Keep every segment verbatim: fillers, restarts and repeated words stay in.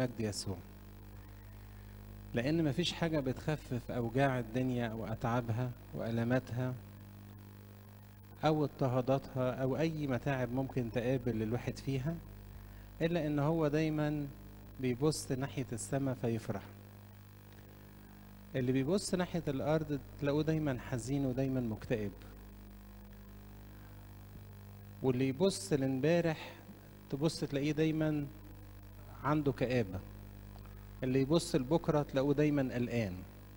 مجد يسوع، لأن مفيش حاجة بتخفف أوجاع الدنيا أو أتعابها وألماتها أو اضطهاداتها أو أي متاعب ممكن تقابل الواحد فيها إلا إن هو دايما بيبص ناحية السماء فيفرح. اللي بيبص ناحية الأرض تلاقوه دايما حزين ودايما مكتئب، واللي يبص لامبارح تبص تلاقيه دايما عنده كآبة، اللي يبص لبكرة تلاقوه دايما قلقان.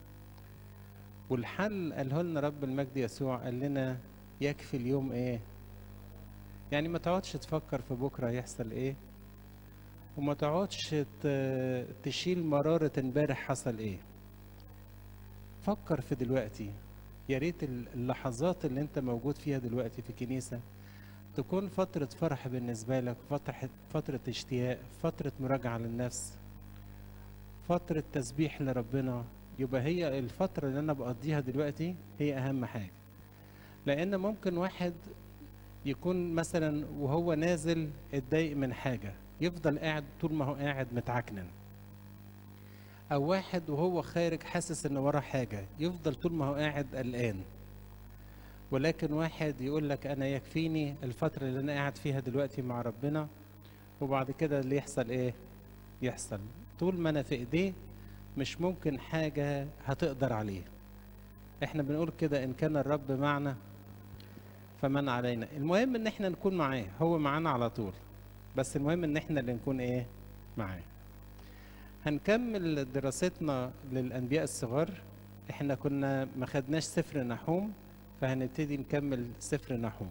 والحل قاله لنا رب المجد يسوع، قال لنا يكفي اليوم ايه؟ يعني ما تقعدش تفكر في بكرة هيحصل ايه، وما تقعدش تشيل مرارة امبارح حصل ايه. فكر في دلوقتي. يا ريت اللحظات اللي انت موجود فيها دلوقتي في الكنيسة تكون فترة فرح بالنسبة لك، فترة فترة اشتياق، فترة مراجعة للنفس، فترة تسبيح لربنا. يبقى هي الفترة اللي أنا بقضيها دلوقتي هي أهم حاجة. لأن ممكن واحد يكون مثلا وهو نازل اتضايق من حاجة يفضل قاعد طول ما هو قاعد متعكنن، أو واحد وهو خارج حاسس إن وراه حاجة يفضل طول ما هو قاعد قلقان. ولكن واحد يقول لك أنا يكفيني الفترة اللي أنا قاعد فيها دلوقتي مع ربنا، وبعد كده اللي يحصل إيه؟ يحصل. طول ما أنا في إيديه مش ممكن حاجة هتقدر عليه. احنا بنقول كده، ان كان الرب معنا فمن علينا. المهم ان احنا نكون معاه، هو معانا على طول، بس المهم ان احنا اللي نكون ايه؟ معاه. هنكمل دراستنا للانبياء الصغار. احنا كنا ما خدناش سفر نحوم، فهنبتدي نكمل سفر نحوم.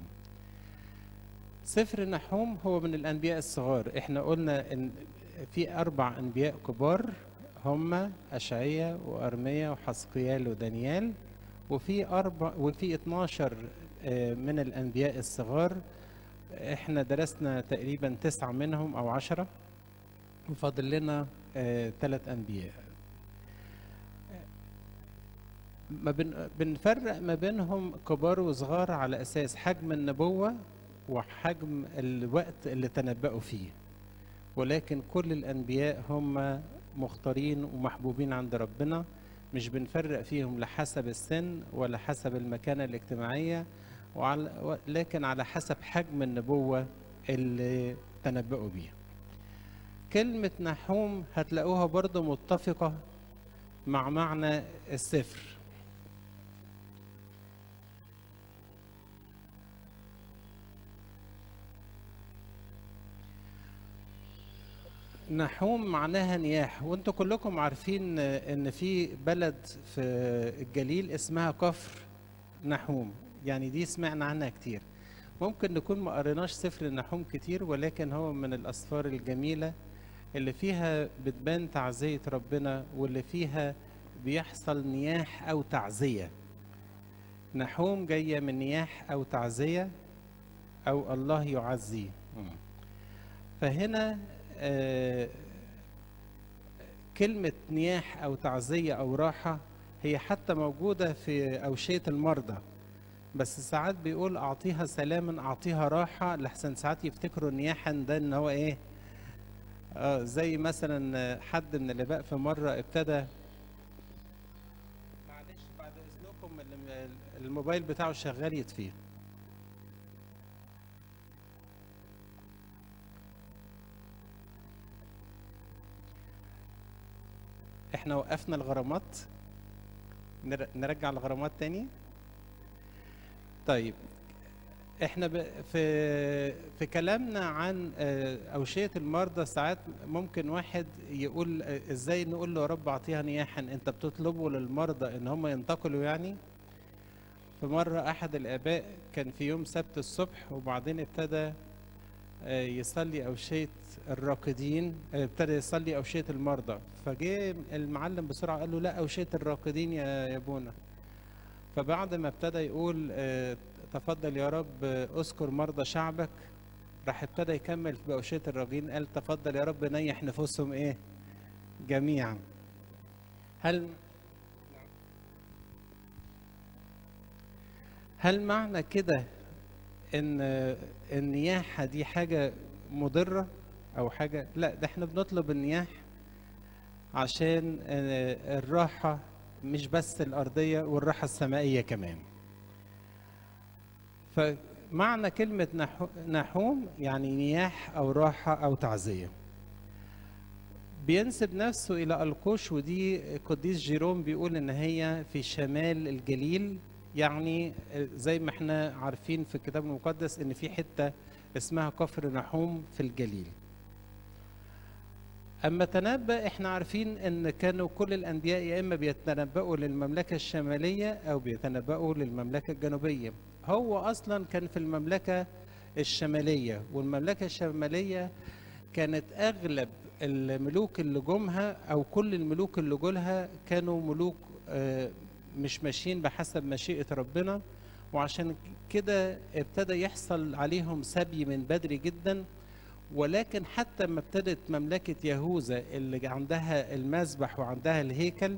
سفر نحوم هو من الانبياء الصغار. احنا قلنا ان في اربع انبياء كبار، هم أشعية وأرميا وحزقيال ودانيال، وفي أربع وفي اتناشر من الأنبياء الصغار. احنا درسنا تقريبا تسعة منهم أو عشرة، وفاضل لنا ثلاث أنبياء. ما بن بنفرق ما بينهم كبار وصغار على أساس حجم النبوة وحجم الوقت اللي تنبأوا فيه، ولكن كل الأنبياء هم مختارين ومحبوبين عند ربنا. مش بنفرق فيهم لحسب السن ولا حسب المكانة الاجتماعية، وعلى لكن على حسب حجم النبوة اللي تنبأوا بيها. كلمة نحوم هتلاقوها برضو متفقة مع معنى السفر. نحوم معناها نياح، وانتوا كلكم عارفين ان في بلد في الجليل اسمها كفر نحوم، يعني دي سمعنا عنها كتير. ممكن نكون ما قريناش سفر النحوم كتير، ولكن هو من الأسفار الجميلة اللي فيها بتبان تعزية ربنا، واللي فيها بيحصل نياح أو تعزية. نحوم جاية من نياح أو تعزية أو الله يعزي. فهنا آه كلمة نياح أو تعزية أو راحة هي حتى موجودة في أوشية المرضى، بس ساعات بيقول أعطيها سلاما أعطيها راحة، لحسن ساعات يفتكروا نياحا ده إن هو إيه؟ آه زي مثلا حد من اللي بقى في مرة ابتدى، معلش بعد إذنكم الموبايل بتاعه شغال يطفيه. احنا وقفنا الغرامات، نرجع الغرامات تاني. طيب احنا في في كلامنا عن أوشية المرضى ساعات ممكن واحد يقول ازاي نقول له يا رب اعطيها نياحا، انت بتطلبوا للمرضى ان هم ينتقلوا يعني؟ في مرة احد الاباء كان في يوم سبت الصبح، وبعدين ابتدى يصلي أوشية الراقدين، ابتدى يصلي أوشية المرضى، فجاء المعلم بسرعة قال له لا، أوشية الراقدين يا يا ابونا. فبعد ما ابتدى يقول تفضل يا رب اذكر مرضى شعبك، راح ابتدى يكمل في أوشية الراقدين، قال تفضل يا رب نيح نفوسهم ايه؟ جميعا. هل هل معنى كده ان النياحة دي حاجة مضرة او حاجة؟ لا، ده احنا بنطلب النياح عشان آه، الراحة مش بس الأرضية والراحة السمائية كمان. فمعنى كلمة نحو- نحوم يعني نياح أو راحة أو تعزية. بينسب نفسه إلى القوش، ودي قديس جيروم بيقول إن هي في شمال الجليل. يعني زي ما احنا عارفين في الكتاب المقدس إن في حتة اسمها كفر نحوم في الجليل. أما تنبأ، احنا عارفين إن كانوا كل الأنبياء يا إما بيتنبأوا للمملكة الشمالية أو بيتنبأوا للمملكة الجنوبية. هو أصلا كان في المملكة الشمالية، والمملكة الشمالية كانت أغلب الملوك اللي جمها أو كل الملوك اللي جولها كانوا ملوك آه، مش ماشيين بحسب مشيئة ربنا، وعشان كده ابتدى يحصل عليهم سبي من بدري جدا. ولكن حتى ما ابتدت مملكة يهوذا اللي عندها المذبح وعندها الهيكل،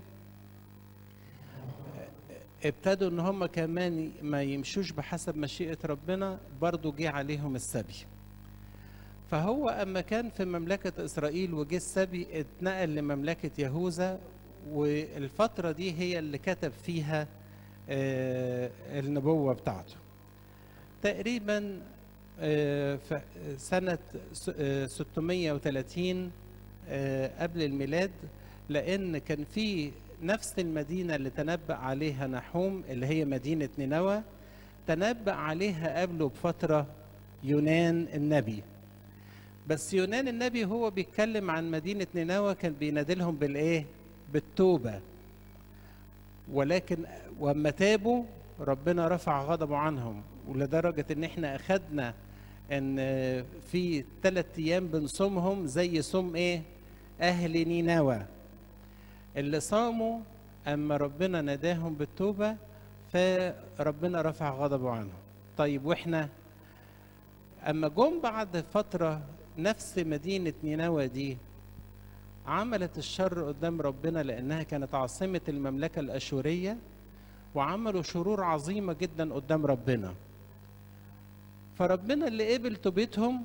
ابتدوا ان هم كمان ما يمشوش بحسب مشيئة ربنا، برضو جه عليهم السبي. فهو اما كان في مملكة اسرائيل وجه السبي، اتنقل لمملكة يهوذا، والفترة دي هي اللي كتب فيها آه، النبوة بتاعته. تقريبا آه، في سنة س- آه، ستمائة وثلاثين آه، قبل الميلاد، لأن كان في نفس المدينة اللي تنبأ عليها نحوم اللي هي مدينة نينوى، تنبأ عليها قبله بفترة يونان النبي. بس يونان النبي هو بيتكلم عن مدينة نينوى كان بينادلهم بالإيه؟ بالتوبة. ولكن وأما تابوا ربنا رفع غضبه عنهم، ولدرجة إن إحنا أخدنا ان في ثلاث ايام بنصومهم زي صوم ايه؟ اهل نينوى اللي صاموا اما ربنا ناداهم بالتوبه، فربنا رفع غضبه عنهم. طيب واحنا اما جم بعد فتره نفس مدينه نينوى دي عملت الشر قدام ربنا، لانها كانت عاصمه المملكه الاشوريه، وعملوا شرور عظيمه جدا قدام ربنا. فربنا اللي قبل توبتهم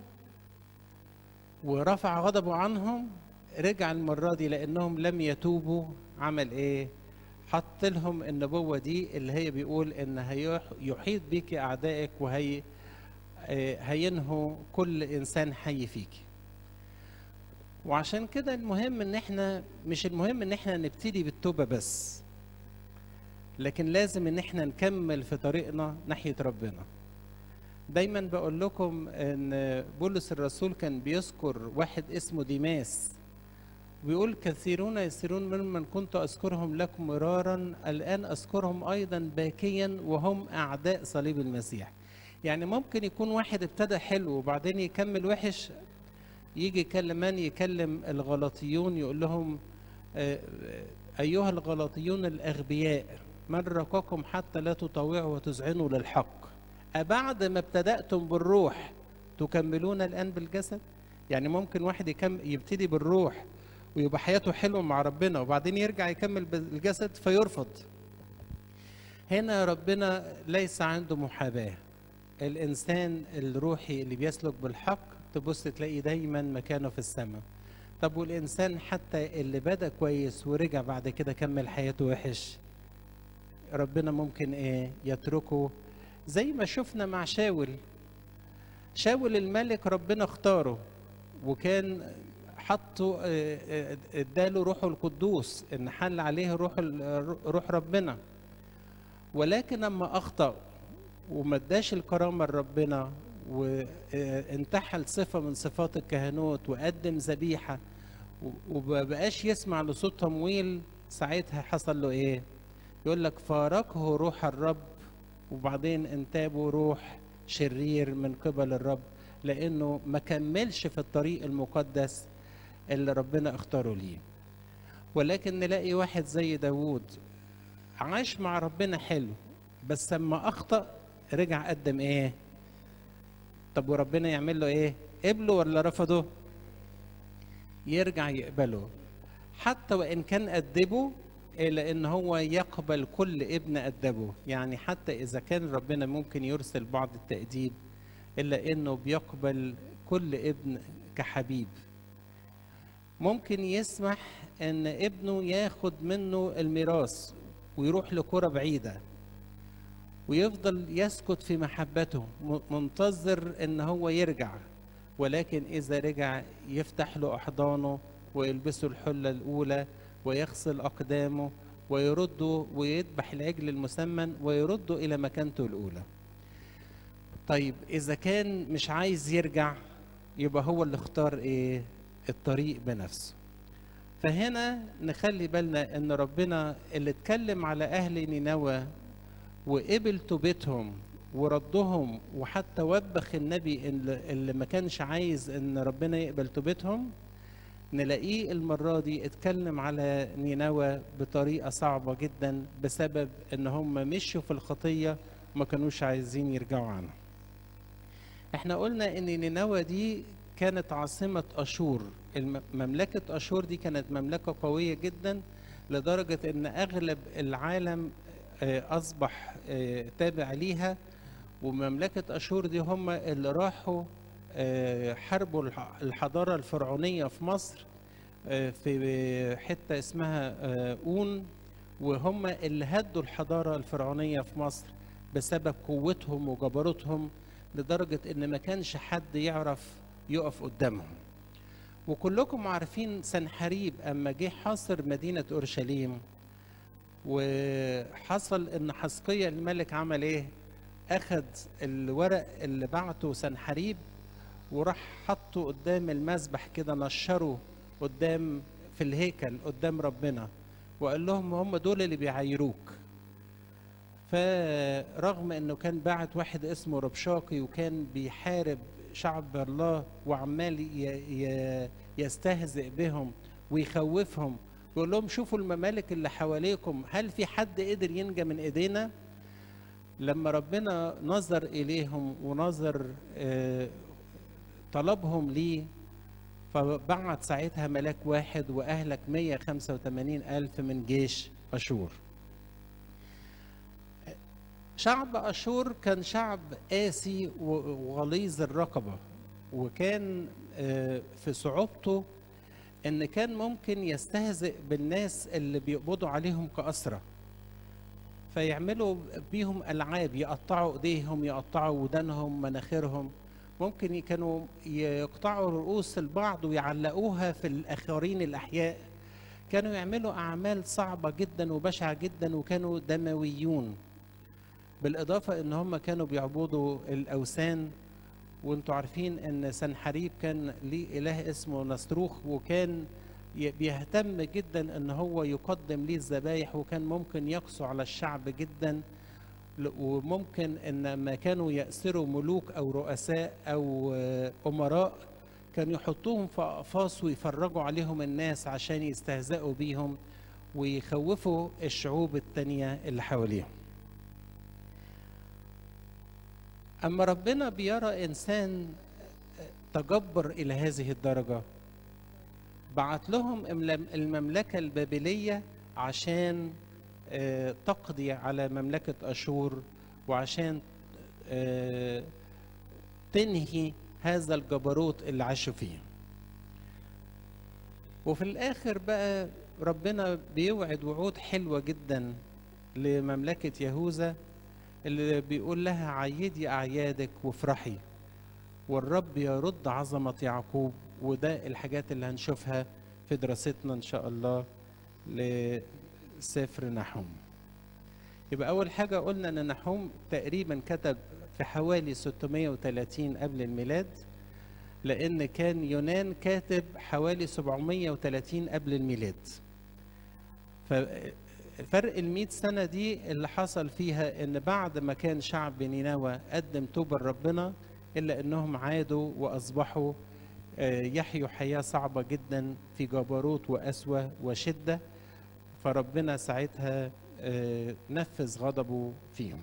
ورفع غضبه عنهم، رجع المرة دي لأنهم لم يتوبوا، عمل إيه؟ حط لهم النبوة دي اللي هي بيقول إن هيح- يحيط بيك أعدائك، وهي آه، هينهوا كل إنسان حي فيك. وعشان كده المهم إن إحنا مش المهم إن إحنا نبتدي بالتوبة بس، لكن لازم إن إحنا نكمل في طريقنا ناحية ربنا. دايما بقول لكم ان بولس الرسول كان بيذكر واحد اسمه ديماس، بيقول كثيرون يسيرون ممن كنت اذكرهم لكم مرارا الان اذكرهم ايضا باكيا وهم اعداء صليب المسيح. يعني ممكن يكون واحد ابتدى حلو وبعدين يكمل وحش، يجي كلمان يكلم الغلطيون يقول لهم آه، ايها الغلطيون الاغبياء من رقاكم حتى لا تطوعوا وتذعنوا للحق، أبعد ما ابتدأتم بالروح تكملون الآن بالجسد؟ يعني ممكن واحد يكم يبتدي بالروح ويبقى حياته حلوة مع ربنا وبعدين يرجع يكمل بالجسد فيرفض. هنا ربنا ليس عنده محاباة. الإنسان الروحي اللي بيسلك بالحق تبص تلاقي دايما مكانه في السماء. طب والإنسان حتى اللي بدأ كويس ورجع بعد كده كمل حياته وحش، ربنا ممكن إيه؟ يتركه. زي ما شفنا مع شاول. شاول الملك ربنا اختاره وكان حطه آه، آه، اداله روحه القدوس ان حل عليه روح ال- روح ربنا. ولكن لما اخطأ وما اداش الكرامه لربنا وانتحل صفه من صفات الكهنوت وقدم ذبيحه ومبقاش يسمع لصوت تمويل، ساعتها حصل له ايه؟ يقول لك فارقه روح الرب، وبعدين انتابه روح شرير من قبل الرب، لانه ما كملش في الطريق المقدس اللي ربنا اختاره ليه. ولكن نلاقي واحد زي داوود عاش مع ربنا حلو، بس لما اخطأ رجع قدم ايه؟ طب وربنا يعمل له ايه؟ قبله ولا رفضه؟ يرجع يقبله، حتى وان كان أدبه، إلا إن هو يقبل كل ابن أدبه. يعني حتى إذا كان ربنا ممكن يرسل بعض التأديب، إلا إنه بيقبل كل ابن كحبيب. ممكن يسمح ان ابنه ياخد منه الميراث ويروح لقرى بعيدة ويفضل يسكت في محبته منتظر ان هو يرجع، ولكن اذا رجع يفتح له احضانه ويلبسه الحلة الاولى ويغسل اقدامه ويرده ويذبح العجل المسمن ويرده الى مكانته الاولى. طيب اذا كان مش عايز يرجع يبقى هو اللي اختار ايه؟ الطريق بنفسه. فهنا نخلي بالنا ان ربنا اللي اتكلم على اهل نينوى وقبل توبتهم وردهم، وحتى وبخ النبي اللي ما كانش عايز ان ربنا يقبل توبتهم، نلاقيه المرة دي اتكلم على نينوى بطريقة صعبة جدا بسبب ان هم مشوا في الخطية وما كانوش عايزين يرجعوا عنها. احنا قلنا ان نينوى دي كانت عاصمة أشور. مملكة أشور دي كانت مملكة قوية جدا لدرجة ان اغلب العالم اصبح تابع ليها، ومملكة أشور دي هم اللي راحوا حاربوا الحضارة الفرعونية في مصر في حتة اسمها أون، وهم اللي هدوا الحضارة الفرعونية في مصر بسبب قوتهم وجبروتهم لدرجة ان ما كانش حد يعرف يقف قدامهم. وكلكم عارفين سنحريب اما جه حاصر مدينة اورشليم، وحصل ان حزقيا الملك عمل ايه؟ اخذ الورق اللي بعته سنحريب وراح حطه قدام المذبح كده، نشره قدام في الهيكل قدام ربنا، وقال لهم هم دول اللي بيعايروك. فرغم انه كان بعت واحد اسمه ربشاقي وكان بيحارب شعب الله وعمال يستهزئ بهم ويخوفهم، يقول لهم شوفوا الممالك اللي حواليكم، هل في حد قدر ينجى من ايدينا؟ لما ربنا نظر اليهم ونظر طلبهم ليه، فبعت ساعتها ملاك واحد واهلك مية وخمسة وثمانين الف من جيش اشور. شعب أشور كان شعب قاسي وغليظ الرقبة، وكان في صعوبته إن كان ممكن يستهزئ بالناس اللي بيقبضوا عليهم كأسرة، فيعملوا بيهم ألعاب، يقطعوا إيديهم، يقطعوا ودانهم، مناخيرهم، ممكن كانوا يقطعوا رؤوس البعض ويعلقوها في الآخرين الأحياء. كانوا يعملوا أعمال صعبة جدا وبشعة جدا، وكانوا دمويون. بالإضافة إن هم كانوا بيعبدوا الأوثان، وانتوا عارفين إن سنحريب كان ليه إله اسمه نستروخ، وكان بيهتم جدا إن هو يقدم ليه الذبايح، وكان ممكن يقسو على الشعب جدا، وممكن إن ما كانوا يأسروا ملوك أو رؤساء أو أمراء كانوا يحطوهم في أقفاص ويفرجوا عليهم الناس عشان يستهزئوا بيهم ويخوفوا الشعوب التانية اللي حواليهم. أما ربنا بيرى إنسان تجبر إلى هذه الدرجة، بعت لهم المملكة البابلية عشان تقضي على مملكة أشور، وعشان تنهي هذا الجبروت اللي عاشوا فيه. وفي الآخر بقى ربنا بيوعد وعود حلوة جدا لمملكة يهوذا، اللي بيقول لها عيدي أعيادك وافرحي، والرب يرد عظمة يعقوب. وده الحاجات اللي هنشوفها في دراستنا إن شاء الله لسفر نحوم. يبقى أول حاجة قلنا إن نحوم تقريبا كتب في حوالي ستمائة وثلاثين قبل الميلاد، لأن كان يونان كاتب حوالي سبعمائة وثلاثين قبل الميلاد. فرق المئة سنة دي اللي حصل فيها إن بعد ما كان شعب نينوى قدم توبة لربنا، إلا إنهم عادوا وأصبحوا يحيوا حياة صعبة جدا في جبروت وقسوة وشدة، فربنا ساعتها نفذ غضبه فيهم.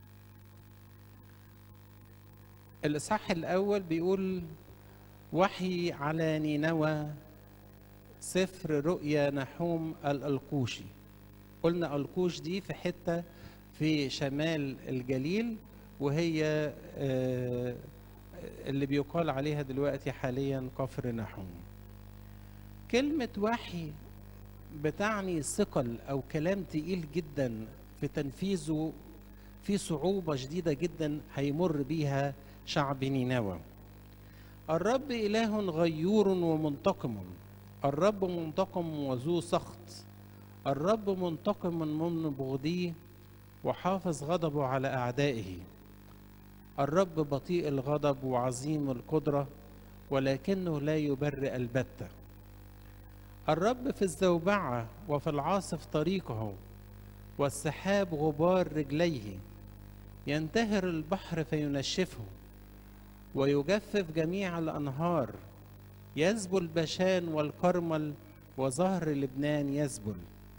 الإصحاح الأول بيقول وحي على نينوى سفر رؤيا نحوم الألقوشي. قلنا القوش دي في حتة في شمال الجليل، وهي اللي بيقال عليها دلوقتي حاليا كفر نحوم. كلمة وحي بتعني ثقل أو كلام تقيل جدا في تنفيذه، في صعوبة شديدة جدا هيمر بيها شعب نينوى. الرب إله غيور ومنتقم، الرب منتقم وذو سخط، الرب منتقم من مبغضيه وحافظ غضبه على أعدائه. الرب بطيء الغضب وعظيم القدرة ولكنه لا يبرئ البتة. الرب في الزوبعة وفي العاصف طريقه والسحاب غبار رجليه. ينتهر البحر فينشفه ويجفف جميع الأنهار. يذبل بشان والكرمل وظهر لبنان يذبل.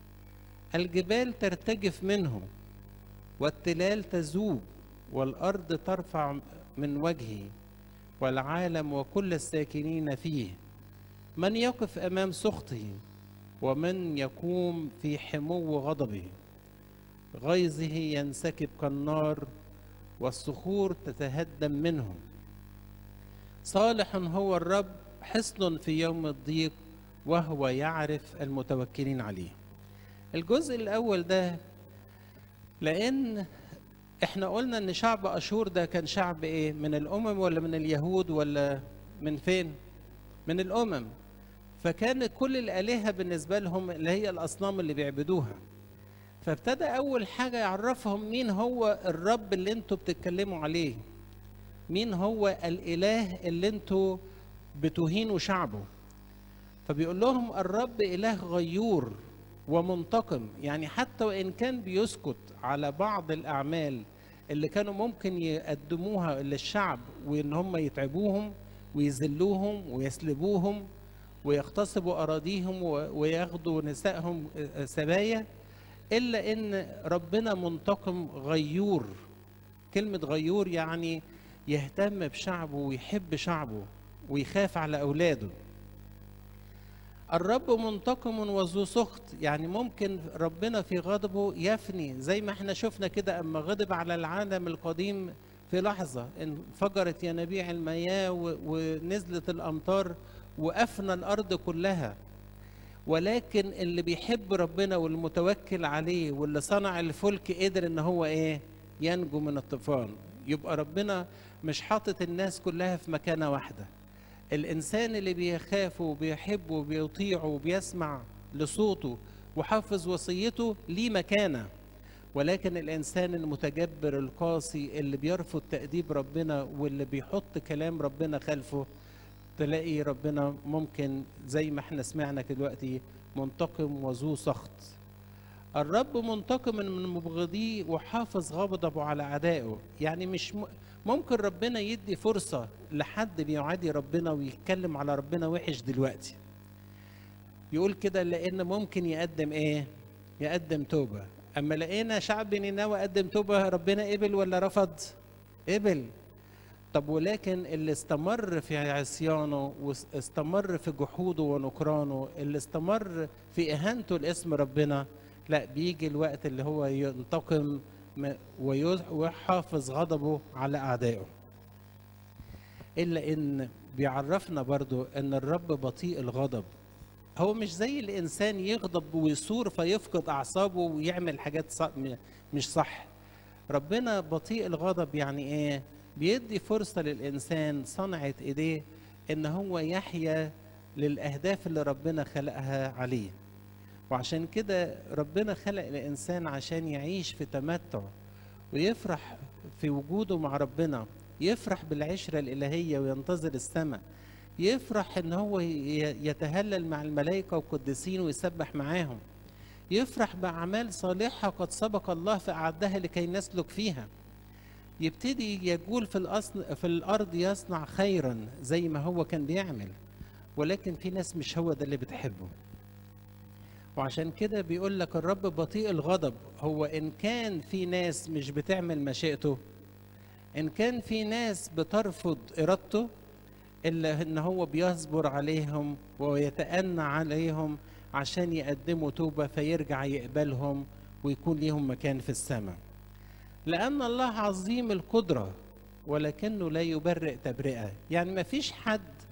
الجبال ترتجف منه والتلال تذوب والأرض ترفع من وجهه والعالم وكل الساكنين فيه. من يقف أمام سخطه ومن يقوم في حمو غضبه. غيظه ينسكب كالنار والصخور تتهدم منه. صالح هو الرب حصن في يوم الضيق وهو يعرف المتوكلين عليه. الجزء الأول ده، لأن احنا قلنا ان شعب أشور ده كان شعب ايه؟ من الأمم ولا من اليهود ولا من فين؟ من الأمم. فكان كل الآلهة بالنسبة لهم اللي هي الأصنام اللي بيعبدوها. فابتدى أول حاجة يعرفهم مين هو الرب اللي انتوا بتتكلموا عليه، مين هو الإله اللي انتوا بتهينوا شعبه. فبيقول لهم الرب إله غيور ومنتقم، يعني حتى وإن كان بيسكت على بعض الأعمال اللي كانوا ممكن يقدموها للشعب وإن هم يتعبوهم ويذلوهم ويسلبوهم ويغتصبوا أراضيهم وياخدوا نسائهم سبايا، إلا إن ربنا منتقم غيور. كلمة غيور يعني يهتم بشعبه ويحب شعبه ويخاف على أولاده. الرب منتقم وذو سخط، يعني ممكن ربنا في غضبه يفني، زي ما احنا شفنا كده أما غضب على العالم القديم في لحظة انفجرت ينابيع المياه ونزلت الأمطار وأفنى الأرض كلها. ولكن اللي بيحب ربنا والمتوكل عليه واللي صنع الفلك قدر ان هو ايه؟ ينجو من الطوفان. يبقى ربنا مش حاطط الناس كلها في مكانة واحدة. الإنسان اللي بيخافه وبيحبه وبيطيعه وبيسمع لصوته وحافظ وصيته ليه مكانة. ولكن الإنسان المتجبر القاسي اللي بيرفض تأديب ربنا واللي بيحط كلام ربنا خلفه، تلاقي ربنا ممكن زي ما احنا سمعنا دلوقتي منتقم وذو سخط. الرب منتقم من مبغضيه وحافظ غضبه على أعدائه. يعني مش ممكن ربنا يدي فرصة لحد بيعادي ربنا ويتكلم على ربنا وحش دلوقتي. يقول كده لأن ممكن يقدم إيه؟ يقدم توبة. أما لقينا شعب نينوى قدم توبة، ربنا قبل ولا رفض؟ قبل. طب ولكن اللي استمر في عصيانه واستمر في جحوده ونكرانه، اللي استمر في إهانته لاسم ربنا، لا بيجي الوقت اللي هو ينتقم ويحافظ غضبه على أعدائه. إلا إن بيعرفنا برضو أن الرب بطيء الغضب. هو مش زي الإنسان يغضب ويثور فيفقد أعصابه ويعمل حاجات مش صح. ربنا بطيء الغضب، يعني إيه؟ بيدي فرصة للإنسان صنعة إيديه إن هو يحيا للأهداف اللي ربنا خلقها عليه. وعشان كده ربنا خلق الإنسان عشان يعيش في تمتع ويفرح في وجوده مع ربنا، يفرح بالعشرة الإلهية وينتظر السماء، يفرح إن هو يتهلل مع الملائكة والقديسين ويسبح معاهم، يفرح بأعمال صالحة قد سبق الله فأعدها لكي نسلك فيها. يبتدي يجول في الأصل في الأرض يصنع خيرا زي ما هو كان بيعمل. ولكن في ناس مش هو ده اللي بتحبه. وعشان كده بيقول لك الرب بطيء الغضب. هو إن كان في ناس مش بتعمل مشيئته، إن كان في ناس بترفض إرادته، إلا إن هو بيصبر عليهم ويتأنى عليهم عشان يقدموا توبة فيرجع يقبلهم ويكون ليهم مكان في السماء. لأن الله عظيم القدرة ولكنه لا يبرئ تبرئة. يعني ما فيش حد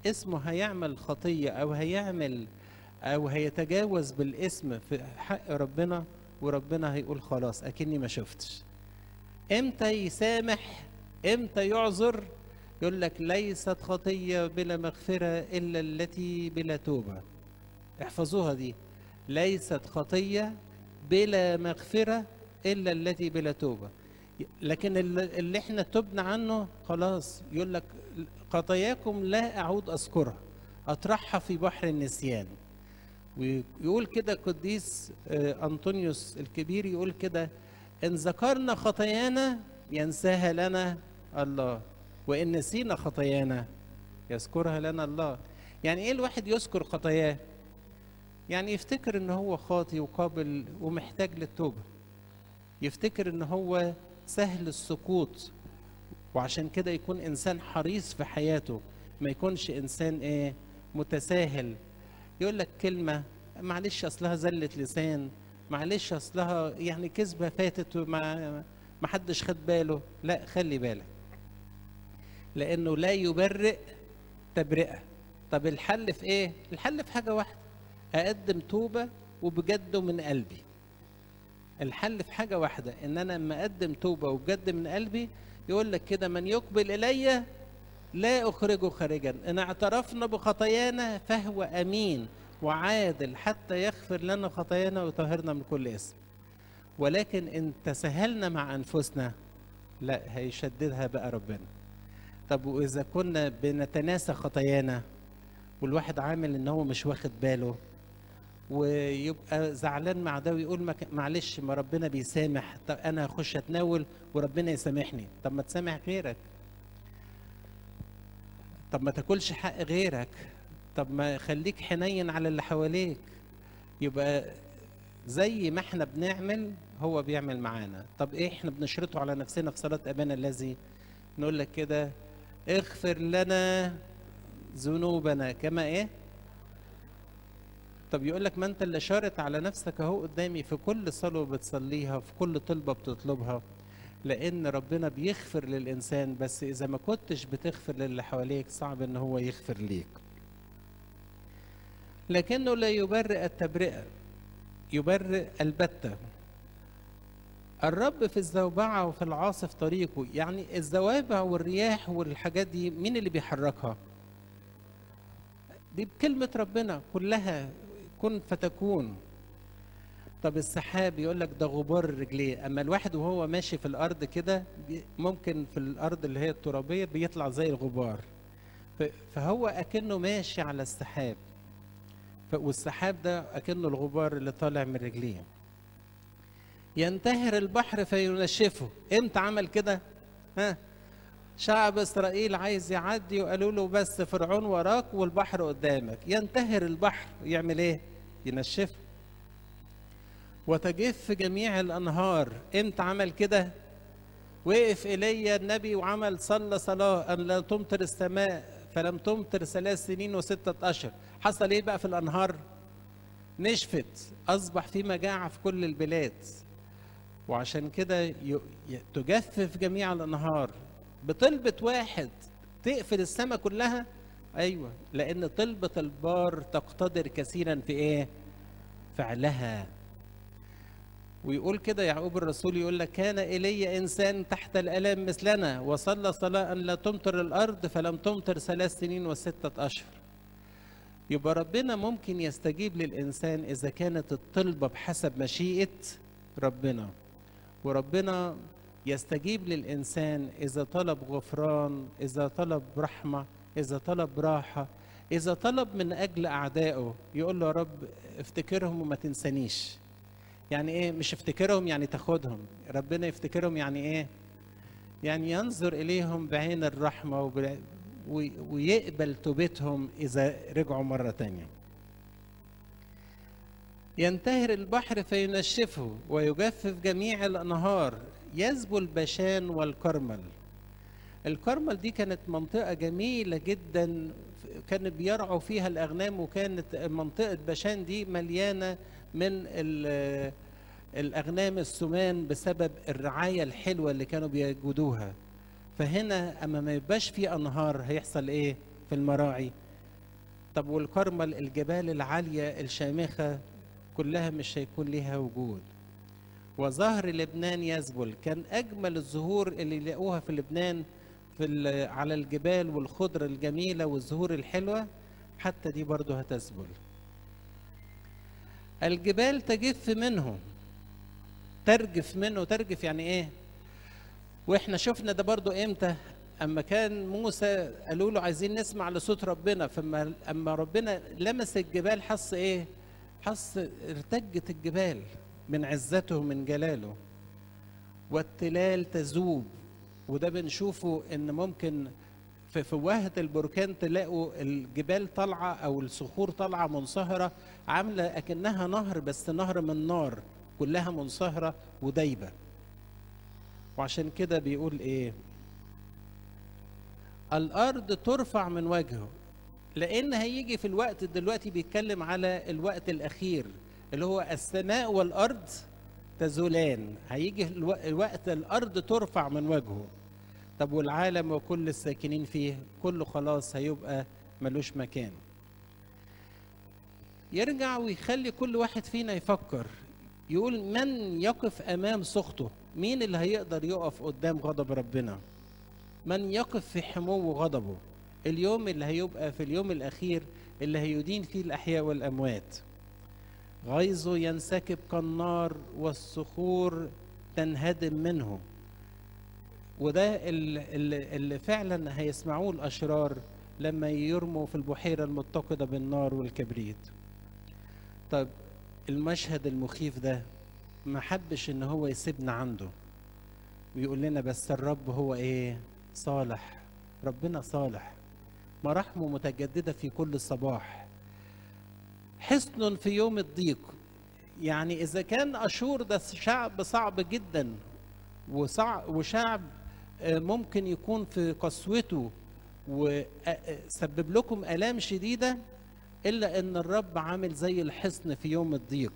اسمه هيعمل خطية أو هيعمل أو هيتجاوز بالاسم في حق ربنا، وربنا هيقول خلاص أكني ما شفتش. إمتى يسامح؟ إمتى يعذر؟ يقول لك ليست خطية بلا مغفرة إلا التي بلا توبة. احفظوها دي، ليست خطية بلا مغفرة إلا التي بلا توبة. لكن اللي احنا تبنا عنه خلاص، يقول لك خطاياكم لا أعود أذكرها، أطرحها في بحر النسيان. ويقول كده قديس أنطونيوس الكبير، يقول كده: إن ذكرنا خطايانا ينساها لنا الله، وإن نسينا خطايانا يذكرها لنا الله. يعني إيه الواحد يذكر خطاياه؟ يعني يفتكر إن هو خاطي وقابل ومحتاج للتوبة، يفتكر إن هو سهل السقوط، وعشان كده يكون إنسان حريص في حياته، ما يكونش إنسان إيه متساهل. يقول لك كلمة معلش أصلها زلة لسان، معلش أصلها يعني كذبة فاتت وما ما حدش خد باله. لا، خلي بالك، لأنه لا يبرئ تبرئة. طب الحل في إيه؟ الحل في حاجة واحدة: أقدم توبة وبجد من قلبي. الحل في حاجة واحدة، إن أنا لما أقدم توبة وبجد من قلبي، يقول لك كده: من يقبل إلي لا أخرجه خارجا، إن اعترفنا بخطايانا فهو أمين وعادل حتى يغفر لنا خطايانا ويطهرنا من كل اسم. ولكن إن تساهلنا مع أنفسنا، لا، هيشددها بقى ربنا. طب وإذا كنا بنتناسى خطايانا والواحد عامل إن هو مش واخد باله، ويبقى زعلان مع ده ويقول معلش ما ربنا بيسامح، طب أنا هخش أتناول وربنا يسامحني. طب ما تسامح غيرك، طب ما تاكلش حق غيرك، طب ما خليك حنين على اللي حواليك. يبقى زي ما احنا بنعمل هو بيعمل معانا. طب ايه احنا بنشرطه على نفسنا في صلاة أبانا الذي؟ نقول لك كده: اغفر لنا ذنوبنا كما ايه. طب يقول لك ما انت اللي شارط على نفسك اهو قدامي في كل صلوة بتصليها، في كل طلبة بتطلبها، لأن ربنا بيغفر للإنسان، بس إذا ما كنتش بتغفر للي حواليك صعب إن هو يغفر ليك. لكنه لا يبرئ التبرئة، يبرئ البتة. الرب في الزوبعة وفي العاصف طريقه. يعني الزوابع والرياح والحاجات دي مين اللي بيحركها؟ دي بكلمة ربنا كلها، كن فتكون. طب السحاب يقول لك ده غبار رجليه، اما الواحد وهو ماشي في الارض كده ممكن في الارض اللي هي الترابيه بيطلع زي الغبار، فهو اكنه ماشي على السحاب، والسحاب ده اكنه الغبار اللي طالع من رجليه. ينتهر البحر فينشفه. امتى عمل كده؟ ها، شعب اسرائيل عايز يعدي وقالوا له بس فرعون وراك والبحر قدامك. ينتهر البحر، يعمل ايه؟ ينشفه. وتجف جميع الأنهار. إمتى عمل كده؟ وقف إيليا النبي وعمل صلى صلاة أن لا تمطر السماء فلم تمطر ثلاث سنين وستة أشهر. حصل إيه بقى في الأنهار؟ نشفت، أصبح في مجاعة في كل البلاد. وعشان كده تجفف جميع الأنهار. بطلبة واحد تقفل السماء كلها؟ أيوة، لأن طلبة البار تقتدر كثيرا في إيه؟ فعلها. ويقول كده يعقوب الرسول، يقول لك: كان إلي إنسان تحت الآلام مثلنا وصلى صلاة أن لا تمطر الأرض فلم تمطر ثلاث سنين وستة أشهر. يبقى ربنا ممكن يستجيب للإنسان إذا كانت الطلبة بحسب مشيئة ربنا، وربنا يستجيب للإنسان إذا طلب غفران، إذا طلب رحمة، إذا طلب راحة، إذا طلب من أجل أعدائه. يقول له: يا رب افتكرهم وما تنسانيش. يعني ايه مش افتكرهم؟ يعني تاخدهم. ربنا يفتكرهم يعني ايه؟ يعني ينظر اليهم بعين الرحمة وب... ويقبل توبتهم اذا رجعوا مرة تانية. ينتهر البحر فينشفه ويجفف جميع الانهار. يذبل باشان والكرمل. الكرمل دي كانت منطقة جميلة جدا، كان بيرعوا فيها الأغنام، وكانت منطقة باشان دي مليانة من الأغنام السمان بسبب الرعاية الحلوة اللي كانوا بيجودوها. فهنا أما ما يبقاش في أنهار هيحصل إيه في المراعي؟ طب والكرمل الجبال العالية الشامخة كلها مش هيكون ليها وجود. وظهر لبنان يذبل، كان أجمل الزهور اللي يلاقوها في لبنان في على الجبال والخضرة الجميلة والزهور الحلوة، حتى دي برضو هتذبل. الجبال تجف منه، ترجف منه. ترجف يعني ايه؟ واحنا شفنا ده برضو امتى؟ اما كان موسى قالوا له عايزين نسمع لصوت ربنا، فما اما ربنا لمس الجبال حس ايه؟ حس ارتجت الجبال من عزته ومن جلاله. والتلال تذوب، وده بنشوفه ان ممكن في في وهة البركان تلاقوا الجبال طالعه او الصخور طالعه منصهره، عامله اكنها نهر، بس نهر من نار، كلها منصهره ودايبه. وعشان كده بيقول ايه؟ الارض ترفع من وجهه، لان هيجي في الوقت دلوقتي بيتكلم على الوقت الاخير اللي هو السماء والارض تزولان. هيجي الوقت الارض ترفع من وجهه. طب والعالم وكل الساكنين فيه كله خلاص هيبقى ملوش مكان. يرجع ويخلي كل واحد فينا يفكر، يقول من يقف امام سخطه؟ مين اللي هيقدر يقف قدام غضب ربنا؟ من يقف في حمو غضبه؟ اليوم اللي هيبقى في اليوم الاخير اللي هيدين فيه الاحياء والاموات. غيظه ينسكب كالنار والصخور تنهدم منه. وده اللي, اللي فعلا هيسمعوه الاشرار لما يرموا في البحيره المتقده بالنار والكبريت. طب المشهد المخيف ده ما حبش ان هو يسيبنا عنده ويقول لنا بس الرب هو ايه؟ صالح. ربنا صالح، مراحمه متجدده في كل صباح. حصن في يوم الضيق. يعني اذا كان اشور ده شعب صعب جدا وصعب وشعب ممكن يكون في قسوته وسبب لكم آلام شديدة، إلا أن الرب عامل زي الحصن في يوم الضيق.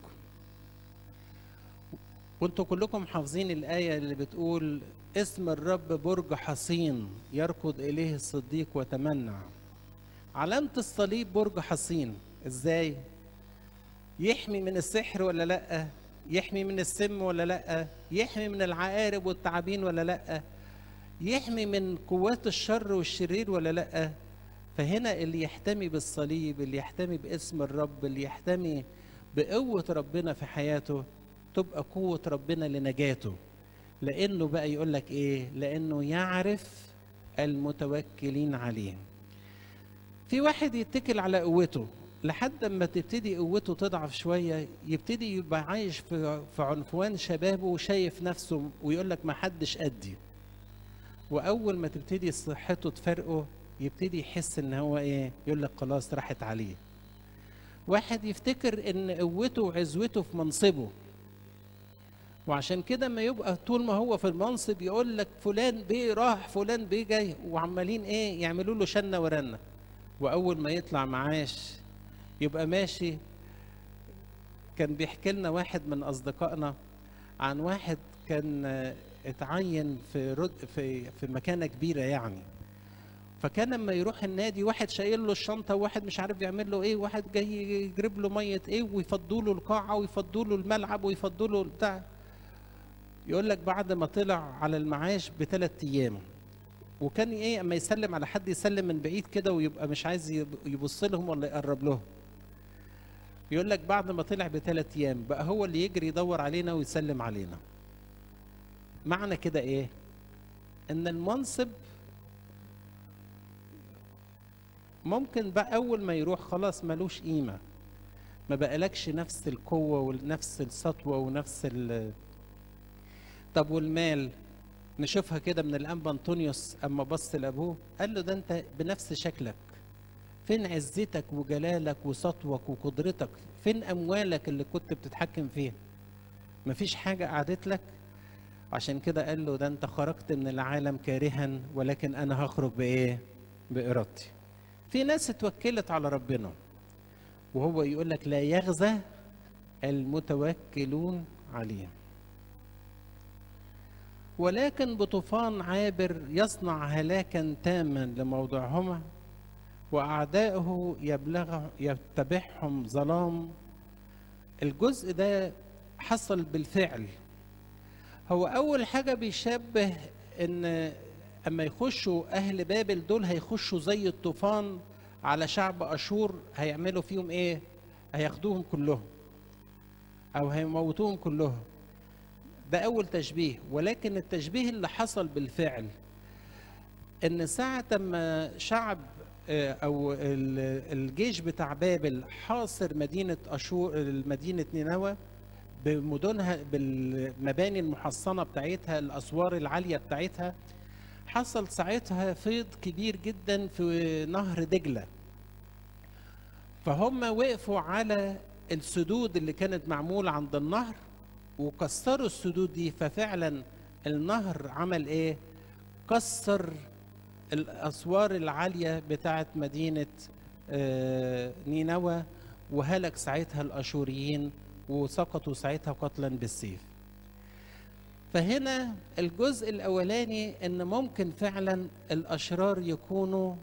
وانتوا كلكم حافظين الآية اللي بتقول اسم الرب برج حصين يركض إليه الصديق وتمنع. علامة الصليب برج حصين. إزاي؟ يحمي من السحر ولا لأ؟ يحمي من السم ولا لأ؟ يحمي من العقارب والتعابين ولا لأ؟ يحمي من قوات الشر والشرير ولا لأ؟ فهنا اللي يحتمي بالصليب، اللي يحتمي باسم الرب، اللي يحتمي بقوة ربنا في حياته، تبقى قوة ربنا لنجاته. لأنه بقى يقول لك إيه؟ لأنه يعرف المتوكلين عليه. في واحد يتكل على قوته لحد ما تبتدي قوته تضعف شوية، يبتدي يبقى عايش في في عنفوان شبابه وشايف نفسه ويقول لك ما حدش قدي. واول ما تبتدي صحته تفرقه يبتدي يحس ان هو ايه؟ يقول لك خلاص راحت عليه. واحد يفتكر ان قوته وعزوته في منصبه، وعشان كده ما يبقى طول ما هو في المنصب يقول لك فلان بيه راح، فلان بيه جاي، وعمالين ايه؟ يعملوا له شنه ورنه. واول ما يطلع معاش يبقى ماشي. كان بيحكي لنا واحد من اصدقائنا عن واحد كان اتعين في رد في في مكانه كبيره يعني. فكان لما يروح النادي واحد شايل له الشنطه وواحد مش عارف يعمل له ايه، واحد جاي يجرب له ميه ايه، ويفضوا له القاعه ويفضوا له الملعب ويفضوا له بتاع. يقول لك بعد ما طلع على المعاش بثلاث ايام، وكان ايه اما يسلم على حد يسلم من بعيد كده ويبقى مش عايز يبص لهم ولا يقرب لهم. يقول لك بعد ما طلع بثلاث ايام بقى هو اللي يجري يدور علينا ويسلم علينا. معنى كده ايه؟ ان المنصب ممكن بقى اول ما يروح خلاص ملوش قيمه، ما بقالكش نفس القوه ونفس السطوه ونفس ال. طب والمال؟ نشوفها كده من الانبا انطونيوس اما بص لابوه قال له ده انت بنفس شكلك، فين عزتك وجلالك وسطوك وقدرتك؟ فين اموالك اللي كنت بتتحكم فيها؟ مفيش حاجه قعدت لك. عشان كده قال له ده انت خرجت من العالم كارها، ولكن انا هخرج بايه؟ بارادتي. في ناس اتوكلت على ربنا وهو يقول لك لا يغزى المتوكلون عليه. ولكن بطوفان عابر يصنع هلاكا تاما لموضعهما، وأعدائه يبلغ يتبعهم ظلام. الجزء ده حصل بالفعل. هو أول حاجة بيشبه إن أما يخشوا أهل بابل دول هيخشوا زي الطوفان على شعب أشور، هيعملوا فيهم إيه؟ هياخدوهم كلهم أو هيموتوهم كلهم. ده أول تشبيه. ولكن التشبيه اللي حصل بالفعل إن ساعة ما شعب أو الجيش بتاع بابل حاصر مدينة أشور، مدينة نينوى بمدنها بالمباني المحصنة بتاعتها، الأسوار العالية بتاعتها، حصل ساعتها فيض كبير جدا في نهر دجلة. فهم وقفوا على السدود اللي كانت معمولة عند النهر وكسروا السدود دي. ففعلا النهر عمل ايه؟ كسر الأسوار العالية بتاعت مدينة نينوى، وهلك ساعتها الأشوريين وسقطوا ساعتها قتلا بالسيف. فهنا الجزء الأولاني إن ممكن فعلا الأشرار يكونوا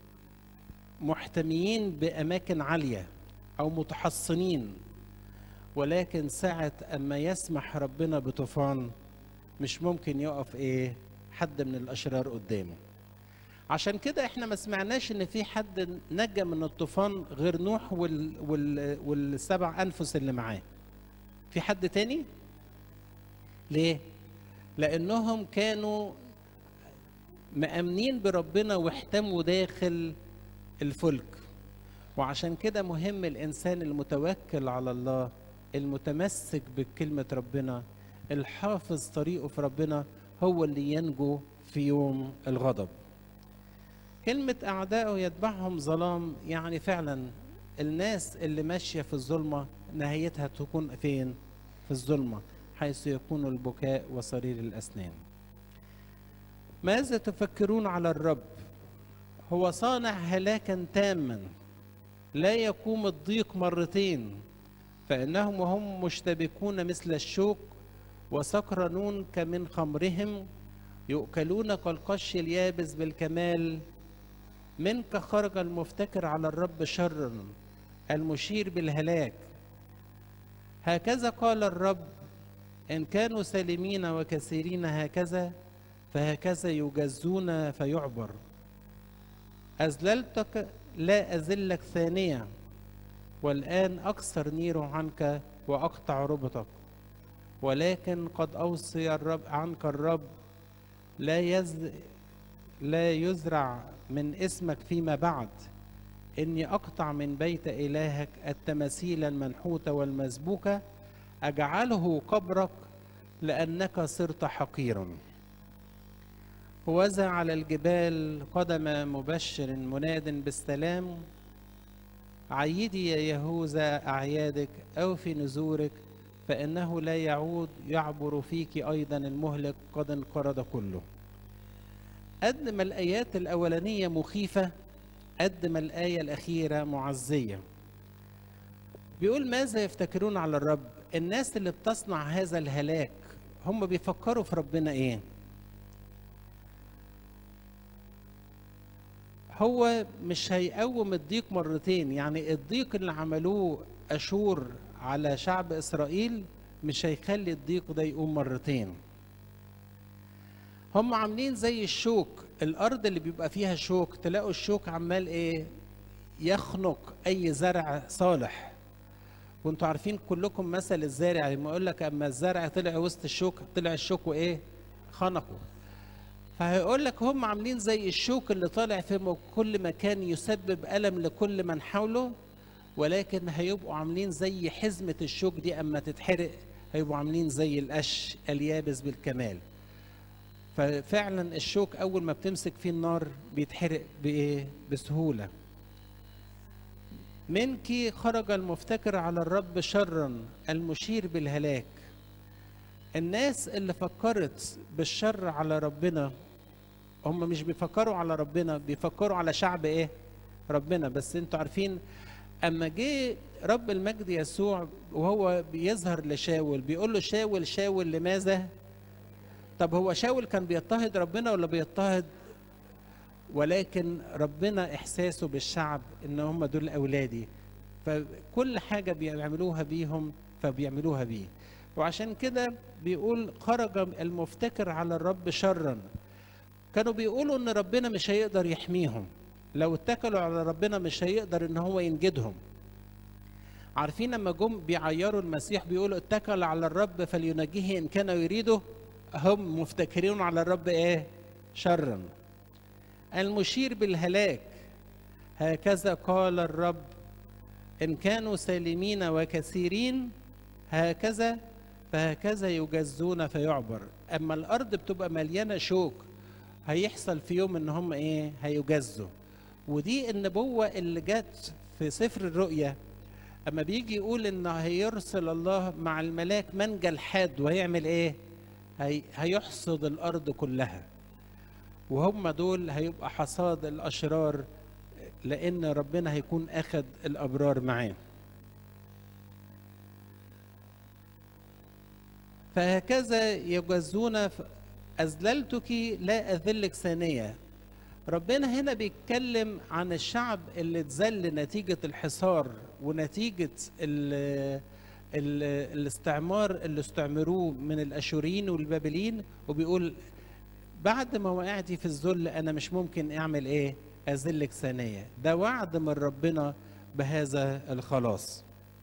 محتميين بأماكن عالية أو متحصنين، ولكن ساعة أما يسمح ربنا بطوفان مش ممكن يقف إيه حد من الأشرار قدامه. عشان كده إحنا ما سمعناش إن في حد نجا من الطوفان غير نوح وال وال والسبع أنفس اللي معاه. في حد تاني؟ ليه؟ لأنهم كانوا مأمنين بربنا واحتموا داخل الفلك. وعشان كده مهم الإنسان المتوكل على الله، المتمسك بكلمة ربنا، الحافظ طريقه في ربنا، هو اللي ينجو في يوم الغضب. كلمة أعدائه يتبعهم ظلام، يعني فعلا الناس اللي ماشية في الظلمة نهايتها تكون فين؟ في الظلمة، حيث يكون البكاء وصرير الأسنان. ماذا تفكرون على الرب؟ هو صانع هلاكا تاما، لا يقوم الضيق مرتين، فإنهم وهم مشتبكون مثل الشوك وسكرانون كمن خمرهم، يؤكلون كالقش اليابس بالكمال. منك خرج المفتكر على الرب شرا، المشير بالهلاك. هكذا قال الرب: إن كانوا سالمين وكثيرين هكذا، فهكذا يجزون فيعبر. أذللتك لا أذلك ثانية، والآن أكثر نير عنك وأقطع ربطك. ولكن قد أوصي الرب عنك الرب: لا يز لا يزرع من اسمك فيما بعد، إني أقطع من بيت إلهك التماثيل المنحوتة والمسبوكة، أجعله قبرك لأنك صرت حقيرا. ووزع على الجبال قدم مبشر مناد بالسلام. عيدي يا يهوذا أعيادك أو في نزورك، فإنه لا يعود يعبر فيك أيضا المهلك، قد انقرض كله. قد ما الآيات الأولانية مخيفة، قد ما الآية الأخيرة معزية. بيقول: ماذا يفتكرون على الرب؟ الناس اللي بتصنع هذا الهلاك هم بيفكروا في ربنا إيه؟ هو مش هيقوم الضيق مرتين، يعني الضيق اللي عملوه أشور على شعب إسرائيل مش هيخلي الضيق ده يقوم مرتين. هم عاملين زي الشوك، الأرض اللي بيبقى فيها شوك تلاقوا الشوك عمال إيه؟ يخنق أي زرع صالح. وانتوا عارفين كلكم مثل الزارع لما يقول لك أما الزرع طلع وسط الشوك، طلع الشوك وإيه؟ خنقه. فهيقول لك هم عاملين زي الشوك اللي طالع في كل مكان يسبب ألم لكل من حوله، ولكن هيبقوا عاملين زي حزمة الشوك دي أما تتحرق هيبقوا عاملين زي القش اليابس بالكمال. ففعلا الشوك أول ما بتمسك فيه النار بيتحرق بإيه؟ بسهولة. منك خرج المفتكر على الرب شرا، المشير بالهلاك. الناس اللي فكرت بالشر على ربنا هم مش بيفكروا على ربنا، بيفكروا على شعب ايه؟ ربنا. بس انتوا عارفين اما جه رب المجد يسوع وهو بيظهر لشاول بيقول له: شاول شاول لماذا؟ طب هو شاول كان بيضطهد ربنا ولا بيضطهد؟ ولكن ربنا إحساسه بالشعب إن هم دول أولادي، فكل حاجة بيعملوها بيهم فبيعملوها بيه. وعشان كده بيقول خرج المفتكر على الرب شرا. كانوا بيقولوا ان ربنا مش هيقدر يحميهم، لو اتكلوا على ربنا مش هيقدر ان هو ينجدهم. عارفين لما جم بيعيروا المسيح بيقولوا اتكل على الرب فلينجيه ان كان يريده، هم مفتكرين على الرب ايه؟ شرا. المشير بالهلاك، هكذا قال الرب ان كانوا سالمين وكثيرين هكذا فهكذا يجزون فيعبر. اما الارض بتبقى مليانه شوك هيحصل في يوم ان هم ايه؟ هيجزوا. ودي النبوه اللي جت في سفر الرؤيا، اما بيجي يقول ان هيرسل الله مع الملاك منجى الحاد وهيعمل ايه؟ هي هيحصد الارض كلها، وهم دول هيبقى حصاد الاشرار، لان ربنا هيكون اخذ الابرار معاه. فهكذا يجزون أذللتك لا أذلك ثانية. ربنا هنا بيتكلم عن الشعب اللي اتذل نتيجة الحصار ونتيجة ال ال الاستعمار اللي استعمروه من الأشوريين والبابليين، وبيقول بعد ما وقعتي في الذل أنا مش ممكن أعمل إيه؟ أذلك ثانية. ده وعد من ربنا بهذا الخلاص.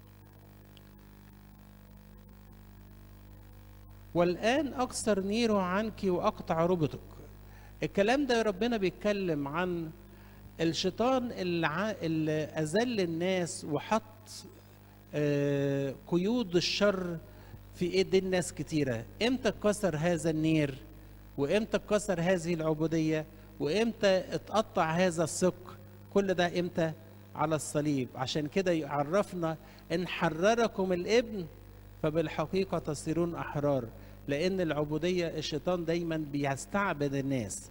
والآن أكسر نيره عنك وأقطع ربطك. الكلام ده ربنا بيتكلم عن الشيطان اللي, ع... اللي أذل الناس وحط آه قيود الشر في ايدي الناس كتيرة. امتى اتكسر هذا النير؟ وامتى اتكسر هذه العبودية؟ وامتى اتقطع هذا الثق؟ كل ده امتى؟ على الصليب. عشان كده يعرفنا ان حرركم الابن فبالحقيقة تصيرون أحرار، لأن العبودية الشيطان دايما بيستعبد الناس.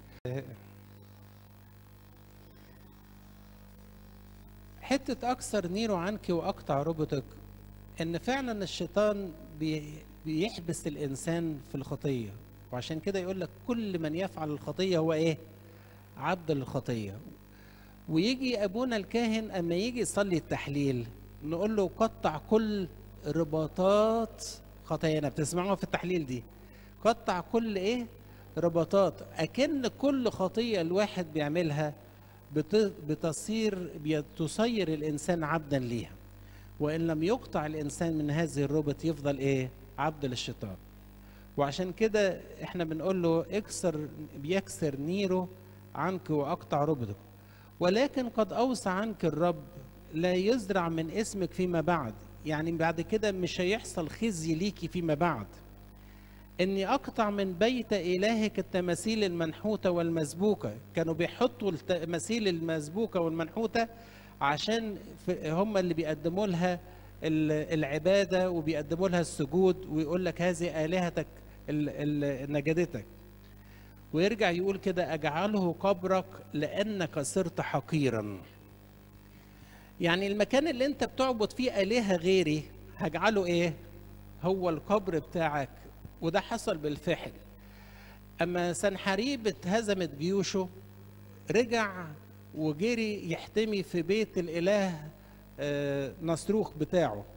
حتة أكسر نيره عنك وأقطع ربطك، إن فعلا الشيطان بيحبس الإنسان في الخطية، وعشان كده يقول لك كل من يفعل الخطية هو إيه؟ عبد الخطية. ويجي أبونا الكاهن أما يجي يصلي التحليل نقول له قطع كل رباطات خطايانا. بتسمعوها في التحليل دي، قطع كل ايه؟ رباطات. اكن كل خطيه الواحد بيعملها بتصير بتصير الانسان عبدا ليها، وان لم يقطع الانسان من هذه الربط يفضل ايه؟ عبد للشيطان. وعشان كده احنا بنقول له اكسر، بيكسر نيره عنك واقطع ربطك. ولكن قد اوصى عنك الرب لا يزرع من اسمك فيما بعد. يعني بعد كده مش هيحصل خزي ليكي فيما بعد. اني اقطع من بيت الهك التماثيل المنحوته والمسبوكه. كانوا بيحطوا التماثيل المسبوكه والمنحوته عشان هم اللي بيقدموا لها العباده وبيقدموا لها السجود، ويقول لك هذه الهتك نجدتك. ويرجع يقول كده اجعله قبرك لانك صرت حقيرا. يعني المكان اللي انت بتعبد فيه آلهة غيري هجعله ايه؟ هو القبر بتاعك. وده حصل بالفعل. اما سنحريب اتهزمت جيوشه رجع وجري يحتمي في بيت الاله نصروخ بتاعه،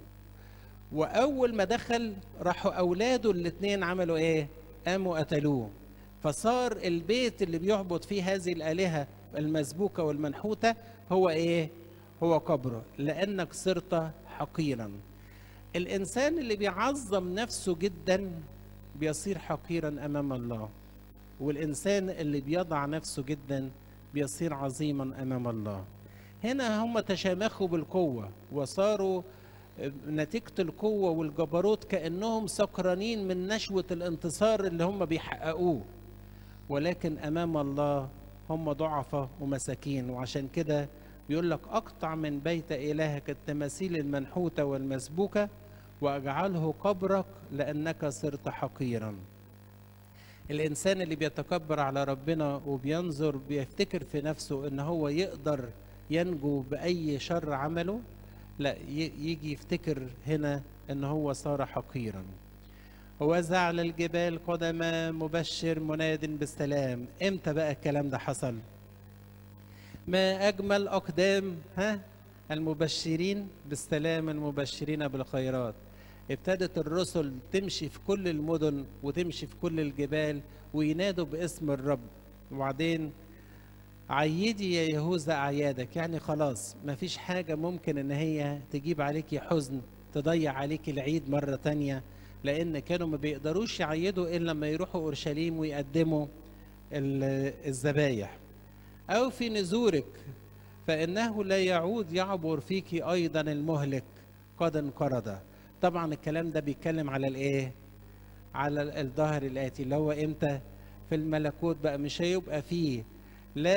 واول ما دخل راحوا اولاده الاثنين عملوا ايه؟ قاموا قتلوه. فصار البيت اللي بيعبد فيه هذه الآلهة المسبوكة والمنحوتة هو ايه؟ هو قبره، لأنك صرت حقيرا. الإنسان اللي بيعظم نفسه جدا بيصير حقيرا أمام الله، والإنسان اللي بيضع نفسه جدا بيصير عظيما أمام الله. هنا هم تشامخوا بالقوة وصاروا نتيجة القوة والجبروت كأنهم سكرانين من نشوة الانتصار اللي هم بيحققوه، ولكن أمام الله هم ضعفة ومساكين. وعشان كده بيقول لك اقطع من بيت الهك التماثيل المنحوته والمسبوكه واجعله قبرك لانك صرت حقيرا. الانسان اللي بيتكبر على ربنا وبينظر بيفتكر في نفسه ان هو يقدر ينجو باي شر عمله، لا، يجي يفتكر هنا ان هو صار حقيرا. ووزع على الجبال قدما مبشر مناد بالسلام. امتى بقى الكلام ده حصل؟ ما أجمل أقدام ها المبشرين بالسلام المبشرين بالخيرات. ابتدت الرسل تمشي في كل المدن وتمشي في كل الجبال وينادوا باسم الرب. وبعدين عيدي يا يهوذا أعيادك، يعني خلاص مفيش حاجة ممكن إن هي تجيب عليكي حزن تضيع عليكي العيد مرة تانية، لأن كانوا ما بيقدروش يعيدوا إلا لما يروحوا أورشليم ويقدموا الذبايح. أو في نزورك فإنه لا يعود يعبر فيك أيضا المهلك قد انقرض. طبعا الكلام ده بيتكلم على الإيه؟ على الظهر الآتي اللي هو إمتى؟ في الملكوت بقى مش هيبقى فيه لا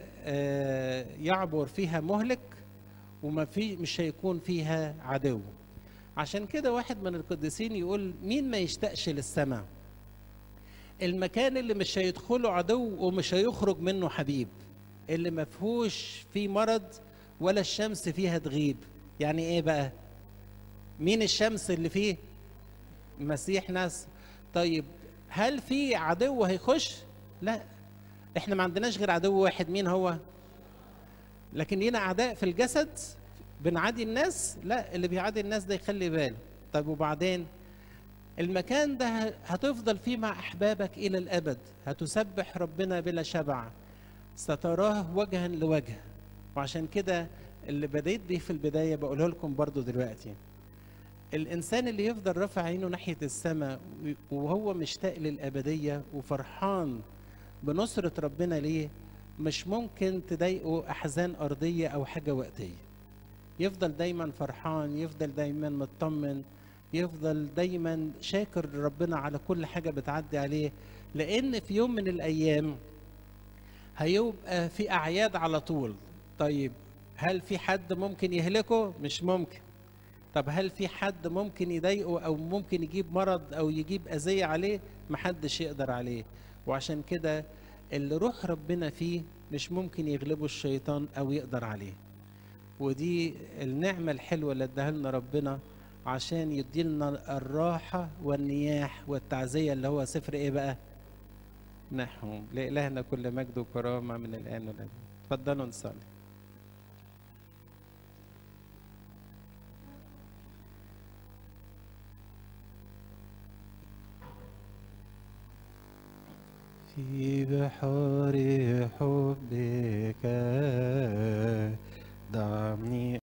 يعبر فيها مهلك وما في مش هيكون فيها عدو. عشان كده واحد من القديسين يقول مين ما يشتاقش للسماء؟ المكان اللي مش هيدخله عدو ومش هيخرج منه حبيب، اللي ما فيهوش فيه مرض ولا الشمس فيها تغيب. يعني ايه بقى؟ مين الشمس اللي فيه؟ مسيح ناس. طيب هل في عدو هيخش؟ لا، احنا ما عندناش غير عدو واحد، مين هو؟ لكن لينا اعداء في الجسد بنعادي الناس؟ لا، اللي بيعادي الناس ده يخلي باله. طيب وبعدين المكان ده هتفضل فيه مع احبابك الى الابد، هتسبح ربنا بلا شبع، ستراه وجها لوجه. وعشان كده اللي بديت بيه في البدايه بقوله لكم برضو دلوقتي، الانسان اللي يفضل رافع عينه ناحيه السماء وهو مشتاق للابديه وفرحان بنصره ربنا ليه، مش ممكن تضايقه احزان ارضيه او حاجه وقتيه. يفضل دايما فرحان، يفضل دايما مطمن، يفضل دايما شاكر ربنا على كل حاجه بتعدي عليه، لان في يوم من الايام هيبقى في اعياد على طول. طيب هل في حد ممكن يهلكه؟ مش ممكن. طب هل في حد ممكن يضايقه او ممكن يجيب مرض او يجيب اذيه عليه؟ محدش يقدر عليه. وعشان كده اللي روح ربنا فيه مش ممكن يغلبه الشيطان او يقدر عليه. ودي النعمه الحلوه اللي اداها لنا ربنا عشان يديلنا الراحه والنياح والتعزيه اللي هو سفر ايه بقى؟ نحو. لإلهنا كل مجد وكرامه من الان والابد. اتفضلوا نصلي. في بحار حبك دعني